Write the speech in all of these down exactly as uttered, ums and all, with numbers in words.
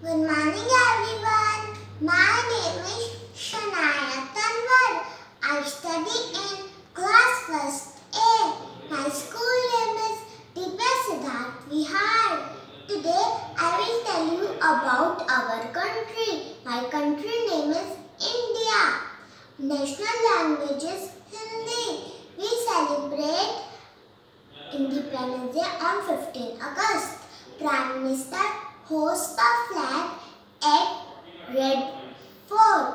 Good morning everyone. My name is Shania Tanwar. I study in class first A. My school name is Divya Siddharth Vihar. Today I will tell you about our country. My country name is India. National language is Hindi. We celebrate Independence Day on fifteenth August. Prime Minister hosts the flag at Red Fort.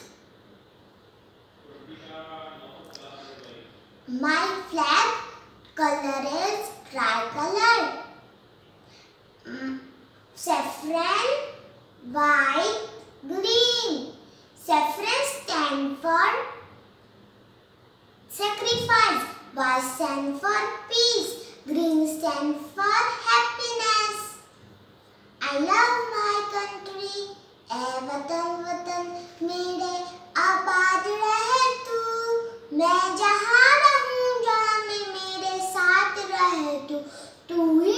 My flag color is tricolor. Mm, saffron, white, green. Saffron stand for sacrifice. White stand for peace. Green stand for happiness. I love my country. ए वतन वतन मेरे आबाद रहे तू. मैं जहाँ रहूँ जाने मेरे साथ रहे तू. तू